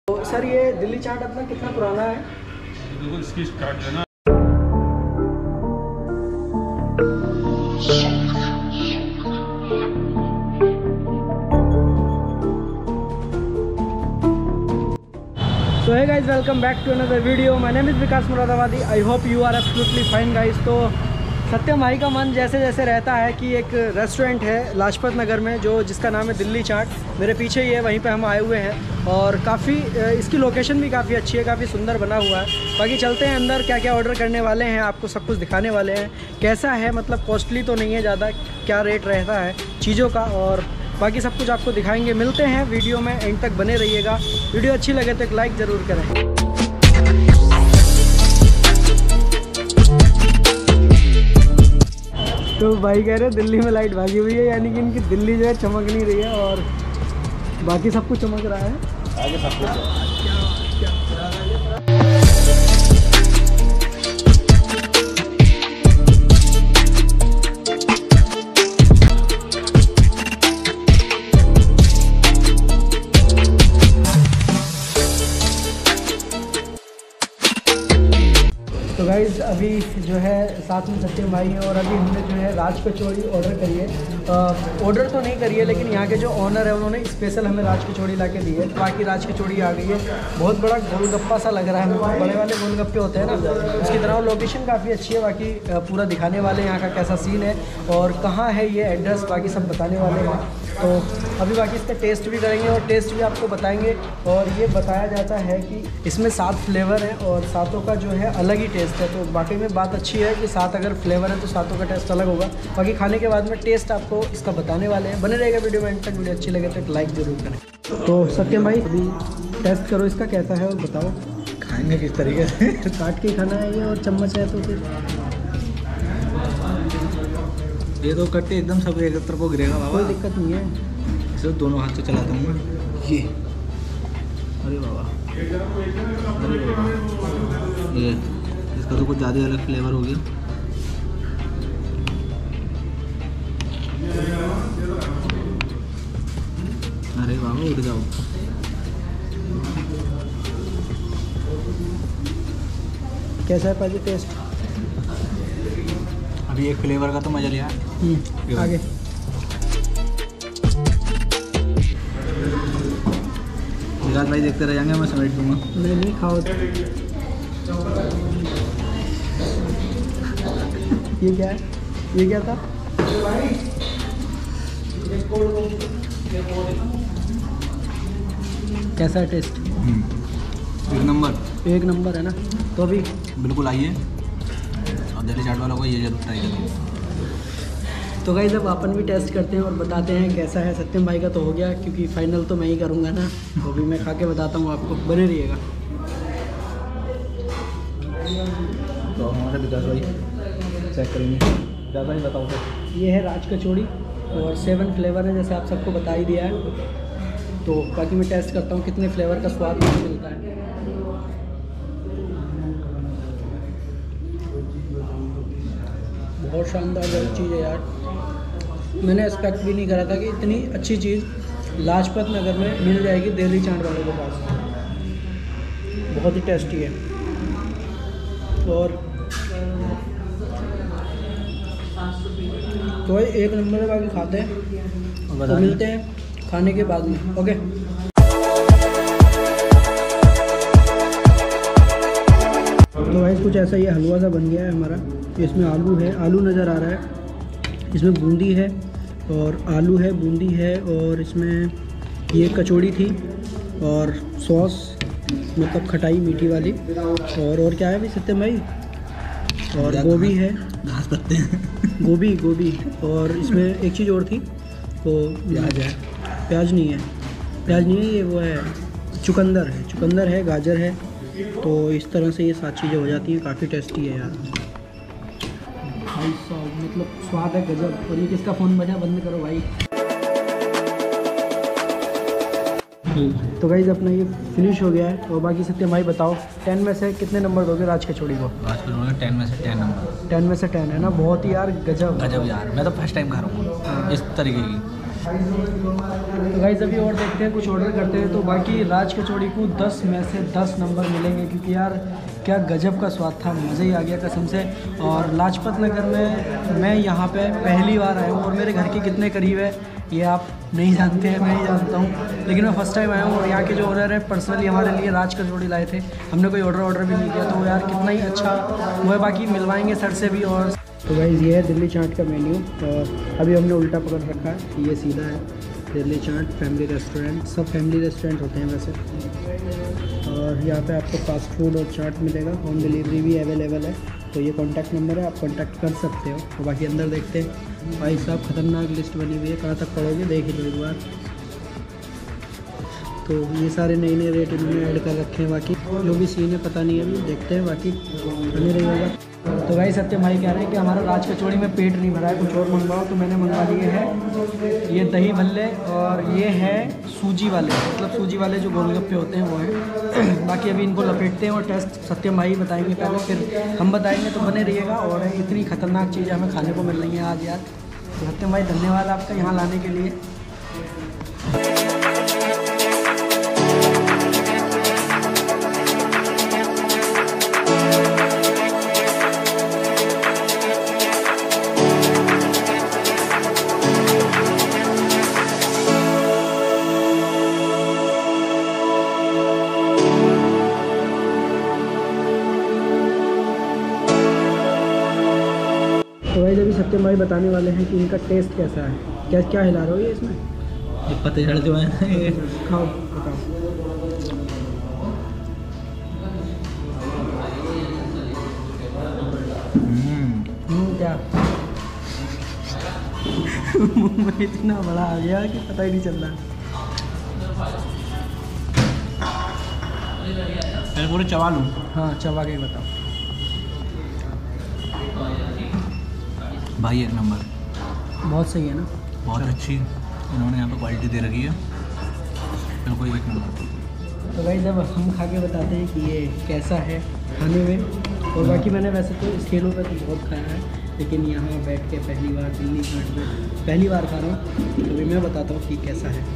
तो सर ये दिल्ली चाट अपना कितना पुराना है? बिल्कुल इसकी स्टार्ट है ना। So hey guys, welcome back to another video. My name is Vikas Muradabadi. I hope you are absolutely fine guys. तो सत्यम भाई का मन जैसे जैसे रहता है कि एक रेस्टोरेंट है लाजपत नगर में जो जिसका नाम है दिल्ली चाट, मेरे पीछे ही है, वहीं पे हम आए हुए हैं और काफ़ी इसकी लोकेशन भी काफ़ी अच्छी है, काफ़ी सुंदर बना हुआ है। बाकी चलते हैं अंदर, क्या क्या ऑर्डर करने वाले हैं आपको सब कुछ दिखाने वाले हैं। कैसा है, मतलब कॉस्टली तो नहीं है ज़्यादा, क्या रेट रहता है चीज़ों का, और बाकी सब कुछ आपको दिखाएंगे। मिलते हैं वीडियो में, एंड तक बने रहिएगा। वीडियो अच्छी लगे तो एक लाइक ज़रूर करें। तो भाई कह रहे दिल्ली में लाइट भागी हुई है, यानी कि इनकी दिल्ली जो है चमक नहीं रही है और बाकी सब कुछ चमक रहा है। आगे सब कुछ तो गाइज़ अभी जो है साथ में सत्यम भाई है और अभी हमने जो है राज कचौड़ी ऑर्डर करी है। ऑर्डर तो नहीं करी है, लेकिन यहाँ के जो ऑनर है उन्होंने स्पेशल हमें राज कचौड़ी ला के दी है। बाकी राज कचौड़ी आ गई है, बहुत बड़ा गोलगप्पा सा लग रहा है, मतलब बड़े वाले गोलगप्पे होते हैं ना उसकी तरह। लोकेशन काफ़ी अच्छी है, बाकी पूरा दिखाने वाले हैं यहाँ का कैसा सीन है और कहाँ है ये एड्रेस, बाकी सब बताने वाले हैं। तो अभी बाकी इसका टेस्ट भी करेंगे और टेस्ट भी आपको बताएंगे। और ये बताया जाता है कि इसमें 7 फ्लेवर हैं और सातों का जो है अलग ही टेस्ट है। तो बाकी में बात अच्छी है कि 7 अगर फ्लेवर है तो सातों का टेस्ट अलग होगा। बाकी खाने के बाद में टेस्ट आपको इसका बताने वाले हैं, बने रहेगा वीडियो में एंड तक। वीडियो अच्छी लगे तो एक लाइक ज़रूर करें। तो सत्यम भाई अभी टेस्ट करो इसका कैसा है और बताओ खाएंगे किस तरीके से। काट के खाना है ये, और चम्मच है तो फिर ये तो कट्टे एकदम सब एक तरफ को गिरेगा बाबा, कोई दिक्कत नहीं है। इसे दोनों हाथ से चलाता हूँ मैं ये। अरे बाबा, अरे बाबा, ये इसका तो कुछ ज़्यादा अलग फ्लेवर हो गया। अरे बाबा उठ जाओ। कैसा है पाजी टेस्ट? अभी एक फ्लेवर का तो मजा लिया। आगे विकास भाई देखते रह जाएंगे, मैं समेट दूंगा। नहीं खाओ। ये क्या है? ये क्या था? कैसा है टेस्ट? एक नंबर, एक नंबर है ना। तो अभी बिल्कुल आइए और दिल्ली चाट वालों को ये जरूर ट्राई करिए। तो गाइस अब अपन भी टेस्ट करते हैं और बताते हैं कैसा है। सत्यम भाई का तो हो गया, क्योंकि फाइनल तो मैं ही करूँगा ना, तो भी मैं खा के बताता हूँ आपको, बने रहिएगा। तो हमारे विकास भाई चेक करेंगे। विकास भाई बताओ तो। ये है राज कचौड़ी और 7 फ्लेवर है, जैसे आप सबको बता ही दिया है। तो बाकी मैं टेस्ट करता हूँ कितने फ्लेवर का स्वाद मुझे मिलता है। बहुत शानदार चीज़ है यार, मैंने एक्सपेक्ट भी नहीं करा था कि इतनी अच्छी चीज़ लाजपत नगर में मिल जाएगी दिल्ली चाट वालों के पास। बहुत ही टेस्टी है और तो एक नंबर बाकी खाते हैं तो मिलते हैं खाने के बाद में। ओके तो भाई कुछ ऐसा ये हलवा सा बन गया है हमारा। इसमें आलू है, आलू नज़र आ रहा है, इसमें बूंदी है और आलू है, बूंदी है, और इसमें ये कचौड़ी थी और सॉस, मतलब खटाई मीठी वाली, और क्या है भाई सत्यम भाई? और गोभी है, घास पत्ते हैं। गोभी और इसमें एक चीज़ और थी, वो प्याज है। प्याज नहीं है ये, वो है चुकंदर है, गाजर है। तो इस तरह से ये 7 चीज़ें हो जाती हैं। काफ़ी टेस्टी है यार भाई साहब, मतलब स्वाद है गजब। और ये किसका फ़ोन बजा? बंद करो भाई। तो गाइज़ अपना ये फिनिश हो गया है। और बाकी सत्यम भाई बताओ 10 में से कितने नंबर दोगे राज कचौड़ी को? राज कचौड़ी 10 में से 10 नंबर। 10 में से 10 है ना, बहुत ही यार गजब यार, मैं तो फर्स्ट टाइम खा रहा हूँ इस तरीके की। तो गाइस अभी और देखते हैं, कुछ ऑर्डर करते हैं। तो बाकी राज कचौड़ी को 10 में से 10 नंबर मिलेंगे, क्योंकि यार क्या गजब का स्वाद था, मज़े ही आ गया कसम से। और लाजपत नगर में मैं यहाँ पे पहली बार आया हूँ, और मेरे घर के कितने करीब है ये आप नहीं जानते हैं, मैं ही जानता हूँ, लेकिन मैं फ़र्स्ट टाइम आया हूँ। और यहाँ के जो ओनर है पर्सनली हमारे लिए राज कचौड़ी लाए थे, हमने कोई ऑर्डर भी नहीं किया, तो यार कितना ही अच्छा वो है। बाकी मिलवाएंगे सर से भी। और तो गाइस ये है दिल्ली चाट का मेन्यू, और अभी हमने उल्टा पकड़ रखा है, ये सीधा है दिल्ली चाट फैमिली रेस्टोरेंट। सब फैमिली रेस्टोरेंट होते हैं वैसे। और यहाँ पे आपको फास्ट फूड और चाट मिलेगा, होम डिलीवरी भी अवेलेबल है। तो ये कॉन्टैक्ट नंबर है, आप कॉन्टैक्ट कर सकते हो। और बाकी अंदर देखते हैं। भाई साहब खतरनाक लिस्ट बनी हुई है, कहाँ तक पढ़ोगे देख ही लो एक बार। तो ये सारे नए नए रेट इन्होंने ऐड कर रखे हैं। बाकी जो भी सीन है पता नहीं है, अभी देखते हैं, बाकी बने रहिएगा। तो भाई सत्यम भाई कह रहे हैं कि हमारा राज कचौड़ी में पेट नहीं भरा है, कुछ और मंगवाओ। तो मैंने मंगवा लिए हैं ये दही भल्ले, और ये है सूजी वाले, मतलब सूजी वाले जो गोलगप्पे होते हैं वो हैं। बाकी अभी इनको लपेटते हैं और टेस्ट सत्यम भाई बताएंगे पहले, फिर हम बताएंगे। तो बने रहिएगा। और इतनी खतरनाक चीज़ें हमें खाने को मिल रही हैं आज यार। तो सत्यम भाई धन्यवाद आपका यहाँ लाने के लिए। तो भाई अभी सत्यम भाई बताने वाले हैं कि इनका टेस्ट कैसा है। क्या क्या हिला रहे हो ये इसमें? ये पतझड़ जो है ये खाओ बताओ। क्या मुंह में इतना बड़ा आ गया कि पता ही नहीं चल रहा। मैं पूरे चबा लूँ। हाँ चबा के बताओ भाई, एक नंबर, बहुत सही है ना, बहुत अच्छी इन्होंने यहाँ पे क्वालिटी दे रखी है, बिल्कुल एक नंबर। तो भाई जब हम खा के बताते हैं कि ये कैसा है खाने में। और बाकी मैंने वैसे तो स्केलों पे तो बहुत खाया है, लेकिन यहाँ बैठ के पहली बार दिल्ली चाट में पहली बार खा रहा हूँ। तो भी मैं बताता हूँ कि कैसा है।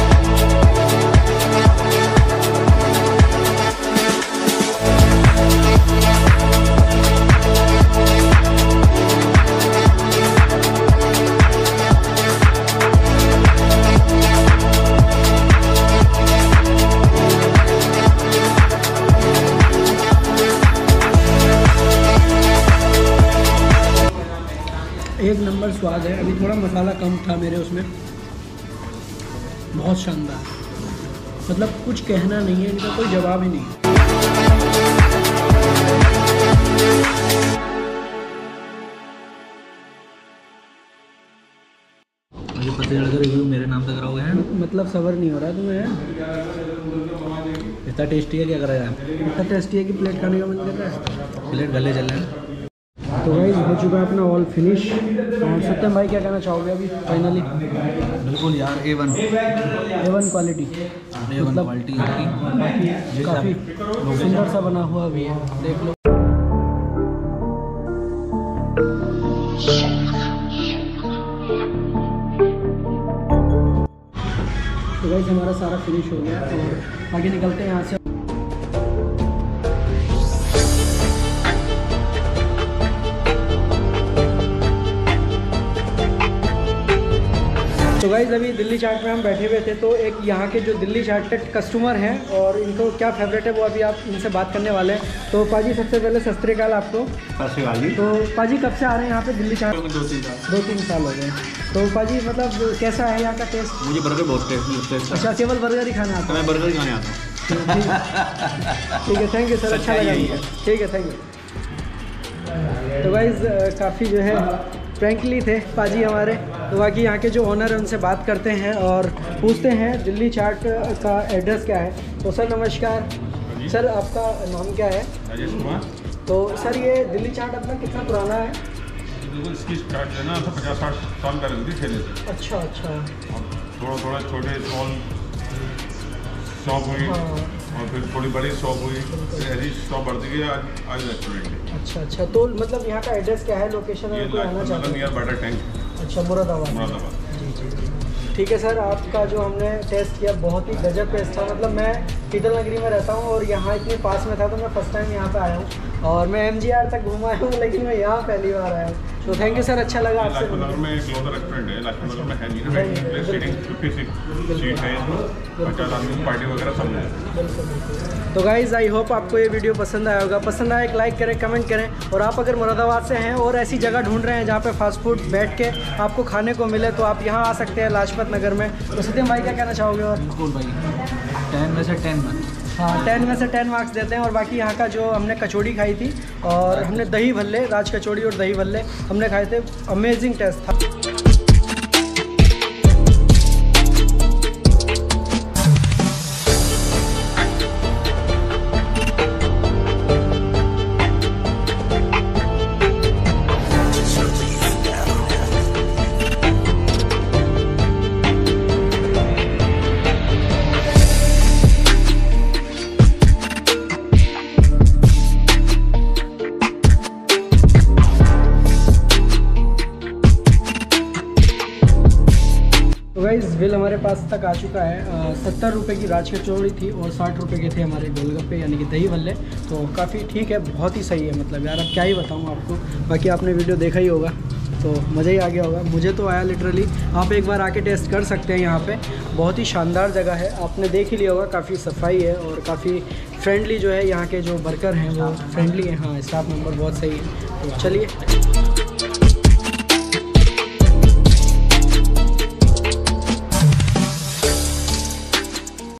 एक नंबर स्वाद है। अभी थोड़ा मसाला कम था मेरे उसमें, बहुत शानदार, मतलब कुछ कहना नहीं है, इनका कोई जवाब ही नहीं। मुझे पतझड़ का रिव्यू मेरे नाम से कराओगे हैं? मतलब सब्र नहीं हो रहा तुम्हें? इतना टेस्टी है, क्या करेगा? इतना टेस्टी है कि प्लेट खाने का मन कर रहा है। प्लेट गले चल रहे हैं। तो भाई हो चुका है अपना ऑल फिनिश। और सत्यम भाई क्या कहना चाहोगे अभी फाइनली? बिल्कुल यार A1 क्वालिटी, A1 क्वालिटी बाकी काफ़ी सुंदर सा बना हुआ भी है, देख लो। तो भाई हमारा सारा फिनिश हो गया और आगे निकलते हैं यहाँ से। तो गाइस अभी दिल्ली चाट में हम बैठे हुए थे, तो एक यहाँ के जो दिल्ली चाट के कस्टमर हैं और इनको क्या फेवरेट है वो अभी आप इनसे बात करने वाले हैं। तो पाजी सबसे पहले सत श्री अकाल आपको। तो पाजी कब से आ रहे हैं यहाँ पे दिल्ली चाट? 2-3 साल हो गए। तो पाजी मतलब कैसा है यहाँ का टेस्ट? मुझे बर्गर बहुत टेस्ट। अच्छा, केवल बर्गर ही खाना आता है? मैं बर्गर ही खाने आता हूँ। ठीक है, थैंक यू सर, अच्छा लगा। ठीक है, थैंक यू। तो गाइस काफ़ी जो है फ्रेंकली थे पाजी हमारे। तो बाकी यहाँ के जो ओनर हैं उनसे बात करते हैं और पूछते हैं दिल्ली चाट का एड्रेस क्या है। तो सर नमस्कार। सर आपका नाम क्या है? राजेश कुमार। तो सर ये दिल्ली चाट अपना कितना पुराना है? बिल्कुल इसकी स्टार्ट है ना 50-60 साल पहले थी ठेले से। अच्छा अच्छा। थोड़ा छोटे स्मॉल शॉप हुई और फिर थोड़ी बड़ी शॉप हुई, ऐसी शॉप बढ़ती गई, आज रेस्टोरेंट है। अच्छा अच्छा। तो मतलब यहाँ का एड्रेस क्या है, लोकेशन अगर कोई आना चाहता है? Near butter tank. अच्छा, मुरादाबाद। मुरादाबाद। जी जी जी। ठीक है सर, आपका जो हमने टेस्ट किया बहुत ही गजब टेस्ट था। मतलब मैं शीतल नगरी में रहता हूँ और यहाँ इतने पास में था, तो मैं फर्स्ट टाइम यहाँ पे आया हूँ और मैं MGR तक घूमा आया हूँ, लेकिन मैं यहाँ पहली बार आया हूँ। तो थैंक यू सर, अच्छा लगा आपसे। लाजपत नगर में एक और रेस्टोरेंट है, लाजपत नगर में है नहीं ना, प्लेस सीटिंग 50 सीट है इसमें, 50 आदमी पार्टी वगैरह सब है। तो गाइज़ आई होप आपको ये वीडियो पसंद आया होगा। पसंद आया एक लाइक करें, कमेंट करें। और आप अगर मुरादाबाद से हैं और ऐसी जगह ढूंढ रहे हैं जहाँ पे फास्ट फूड बैठ के आपको खाने को मिले, तो आप यहाँ आ सकते हैं लाजपत नगर में। तो सत्यम भाई क्या कहना चाहोगे? और बिल्कुल भाई, 10 में से 10 मार्क्स। हाँ, 10 में से 10 मार्क्स देते हैं। और बाकी यहाँ का जो हमने कचौड़ी खाई थी और हमने दही भल्ले, राज कचौड़ी और दही भल्ले हमने खाए थे, अमेजिंग टेस्ट था। तो गाइस बिल हमारे पास तक आ चुका है। 70 रुपये की राज कचौड़ी थी और 60 रुपये के थे हमारे गोलगप्पे यानी कि दही भल्ले। तो काफ़ी ठीक है, बहुत ही सही है। मतलब यार अब क्या ही बताऊँ आपको, बाकी आपने वीडियो देखा ही होगा तो मज़ा ही आ गया होगा। मुझे तो आया लिटरली। आप एक बार आके टेस्ट कर सकते हैं यहाँ पे, बहुत ही शानदार जगह है। आपने देख ही लिया होगा, काफ़ी सफाई है और काफ़ी फ्रेंडली जो है यहाँ के जो वर्कर हैं वो फ्रेंडली हैं। हाँ, स्टाफ मेंबर बहुत सही है। तो चलिए।